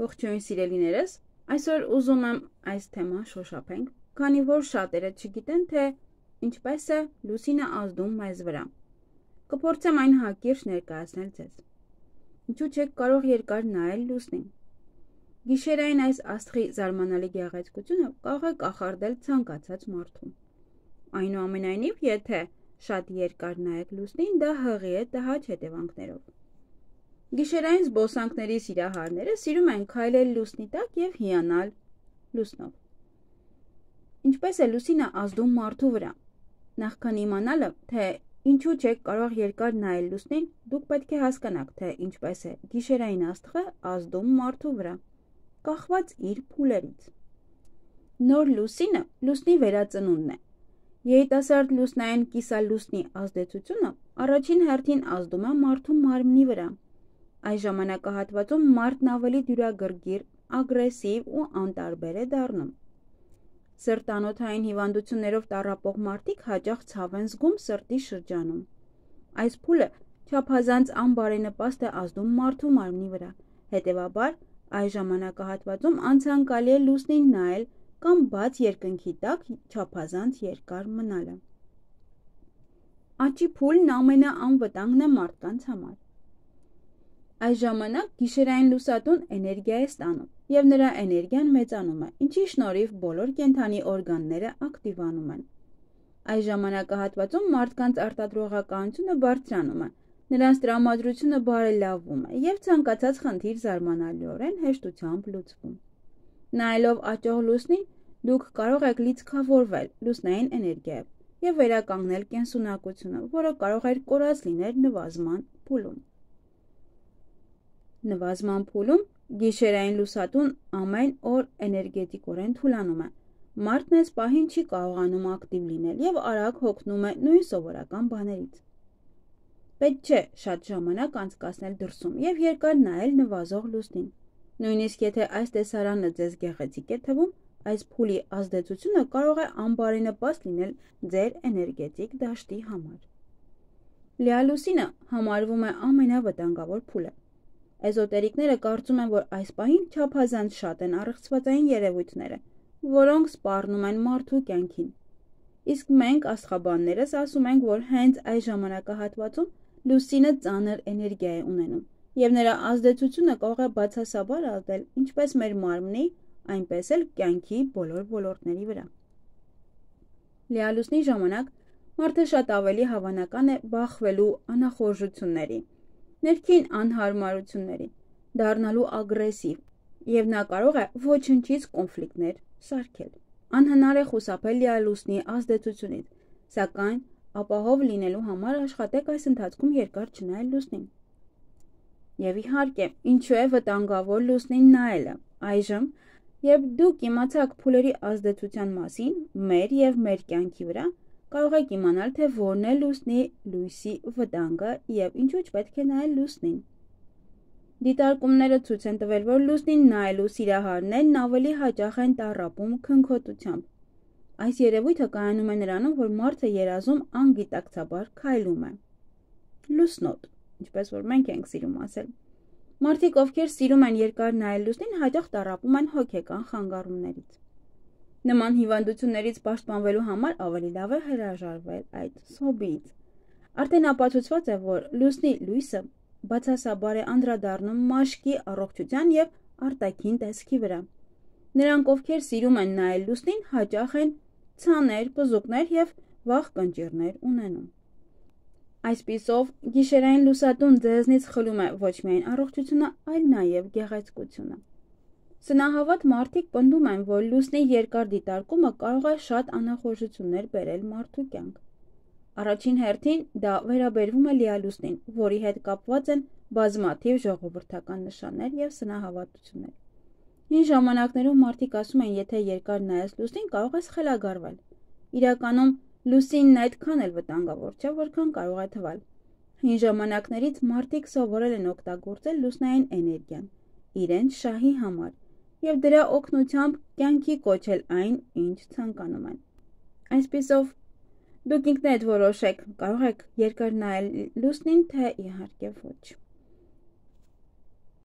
Ողջույն սիրելիներս, այսօր ուզում եմ այս թեման շոշափենք, քանի որ շատերը չգիտեն, թե ինչպես է լուսինը ազդում մեզ վրա։ Կփորձեմ այն հակիրճ ներկայացնել ձեզ։ Ինչու չեք կարող երկար նայել լուսնին։ Գիշերային այս աստղի զարմանալի գեղեցկությունը կարող է կախարդել ցանկացած մարդու։ Այնուամենայնիվ, եթե շատ երկար նայեք լուսնին, դա հղի է տհաճ հետևանքներով։ Գիշերային զբոսանքների սիրահարները սիրում են քայլել լուսնի տակ և հիանալ լուսնով։ Ինչպես է լուսինը ազդում մարդու վրա։ Նախքան իմանալը, թե ինչու չեք կարող երկար նայել լուսնին, դուք պետք է հասկանաք, թե ինչպես է գիշերային աստղը ազդում մարդու վրա, կախված իր փուլերից։ Նոր լուսինը լուսնի վերածնունդն է։ Երիտասարդ լուսնային կիսալուսնի ազդեցությունը առաջին հերթին ազդում է մարդու մարմնի վրա։ Այս ժամանակահատվածում մարդն ավելի դյուրագրգիռ, ագրեսիվ ու անտարբեր է դառնում։ Սրտանոթային հիվանդություններով տառապող մարդիկ հաճախ ցավ են զգում սրտի շրջանում։ Այս փուլը չափազանց անբարենպաստ է ազդում մարդու մարմնի վրա։ Հետևաբար, այս ժամանակահատվածում անցանկալի է լուսնին նայել կամ բաց երկնքի տակ չափազանց երկար մնալը։ Աճի փուլն ամենաանվտանգն է մարդկանց համար։ Այս ժամանակ գիշերային լուսատուն էներգիա է ստանում, և նրա էներգիան մեծանում է, ինչի շնորհիվ բոլոր կենդանի օրգանները ակտիվանում են։ Այս ժամանակահատվածում մարդկանց արտադրողականությունը բարձրանում է, նրանց տրամադրությունը բարելավում է և ցանկացած խնդիր զարմանալիորեն հեշտությամբ լուծվում։ Նայելով աճող լուսնին, դուք կարող եք լիցքավորվել լուսնային էներգիայով և վերականգնել կենսունակությունը, որը կարող էր կորած լինել նվազման փուլում։ Նվազման փուլում գիշերային լուսատուն ամեն օր էներգետիկորեն թուլանում է։ Մարդն այս պահին չի կարողանում ակտիվ լինել և արագ հոգնում է նույն սովորական բաներից։ Պետք չէ շատ ժամանակ անցկացնել դրսում և երկար նայել նվազող լուսնին։ Նույնիսկ եթե այս տեսարանը ձեզ գեղեցիկ է թվում, այս փուլի ազդեցությունը կարող է անբարենպաստ լինել ձեր էներգետիկ դաշտի համար։ Լիալուսինը համարվում է ամենավտանգավոր փուլը։ Էզոտերիկները կարծում են, որ այս պահին չափազանց շատ են առեղծվածային երևույթները, որոնք սպառնում են մարդու կյանքին։ Իսկ մենք, աստղաբաններս, ասում ենք, որ հենց այս ժամանակահատվածում լուսինը ծանր էներգիա է ունենում, և նրա ազդեցությունը կարող է բացասաբար ազդել ինչպես մեր մարմնի, այնպես էլ կյանքի բոլոր ոլորտների վրա։ Լիալուսնի ժամանակ մարդը շատ ավելի հավանական է բախվելու անախորժությունների, ներքին անհարմարությունների, դառնալու ագրեսիվ, և նա կարող է ոչնչից կոնֆլիկտներ սարքել։ Անհնար է խուսափել լիալուսնի ազդեցությունից, սակայն ապահով լինելու համար աշխատեք այս ընթացքում երկար չնայել լուսնին։ Եվ իհարկե, ինչու է վտանգավոր լուսնին նայելը։ Այժմ, երբ դուք իմացաք փուլերի ազդեցության մասին մեր և մեր կյանքի վրա, կարող եք իմանալ, թե որն է լուսնի լույսի վտանգը և ինչու չպետք է նայել լուսնին։ Դիտարկումները ցույց են տվել, որ լուսնին նայելու սիրահարներն ավելի հաճախ են տառապում քնքոտությամբ։ Այս երևույթը կայանում է նրանում, որ մարդը երազում անգիտակցաբար քայլում է։ Լուսնոտ, ինչպես որ մենք ենք սիրում ասել։ Մարդիկ, ովքեր սիրում են երկար նայել լուսնին, հաճախ տառապում են հոգեկան խանգարումներից։ Նման հիվանդություններից պաշտպանվելու համար ավելի լավ է հրաժարվել այդ հոբբիից։ Արդեն ապացուցված է, որ լուսնի լույսը բացասաբար է անդրադառնում մաշկի առողջության և արտաքին տեսքի վրա։ Նրանք, ովքեր սիրում են նայել լուսնին, հաճախ են ցաներ, բզուկներ և վաղ կնճիռներ ունենում։ Այսպիսով, գիշերային լուսատուն ձեզնից խլում է ոչ միայն առողջությունը, այլ նաև գեղեցկությունը։ Սնահավատ մարդիկ պնդում են, որ լուսնի երկար դիտարկումը կարող է շատ անախորժություններ բերել մարդու կյանք։ Առաջին հերթին դա վերաբերվում է լիալուսնին, որի հետ կապված են բազմաթիվ ժողովրդական նշաններ և սնահավատություններ։ Հին ժամանակներում մարդիկ ասում են, եթե երկար նայես լուսնին, կարող ես խելագարվել։ Իրականում լուսինն այդքան էլ վտանգավոր չէ, որքան կարող է թվալ։ Հին ժամանակներից մարդիկ սովորել են օգտագործել լուսնային էներգիան իրենց շահի համար և դրա օգնությամբ կյանքի կոչել այն, ինչ ցանկանում են։ Այսպիսով, դուք ինքներդ որոշեք, կարող եք երկար նայել լուսնին, թե իհարկե ոչ։